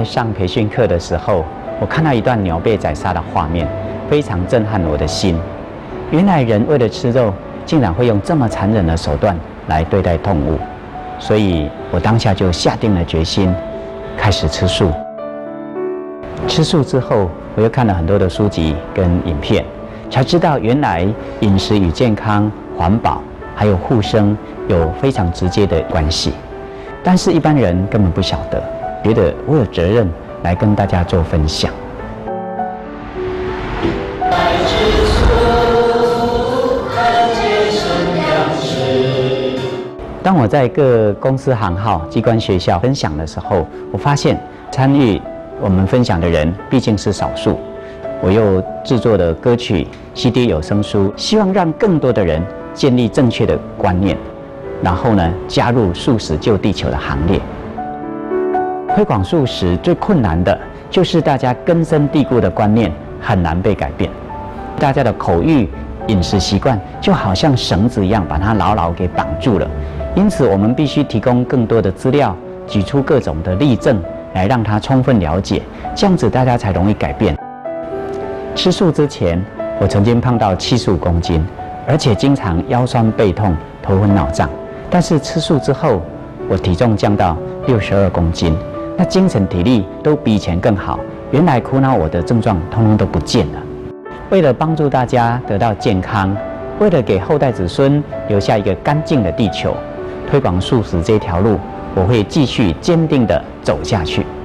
在上培训课的时候，我看到一段牛被宰杀的画面，非常震撼我的心。原来人为了吃肉，竟然会用这么残忍的手段来对待动物，所以我当下就下定了决心，开始吃素。吃素之后，我又看了很多的书籍跟影片，才知道原来饮食与健康、环保还有护生有非常直接的关系。但是一般人根本不晓得，觉得我有责任来跟大家做分享。当我在各公司行号、机关学校分享的时候，我发现参与我们分享的人毕竟是少数。我又制作了歌曲、CD 有声书，希望让更多的人建立正确的观念，然后呢，加入素食救地球的行列。推广素食最困难的就是大家根深蒂固的观念很难被改变，大家的口欲、饮食习惯就好像绳子一样，把它牢牢给绑住了。因此，我们必须提供更多的资料，举出各种的例证，来让他充分了解，这样子大家才容易改变。吃素之前，我曾经胖到75公斤，而且经常腰酸背痛、头昏脑胀。但是吃素之后，我体重降到62公斤，那精神体力都比以前更好。原来苦恼我的症状通通都不见了。为了帮助大家得到健康，为了给后代子孙留下一个干净的地球，推广素食这条路，我会继续坚定地走下去。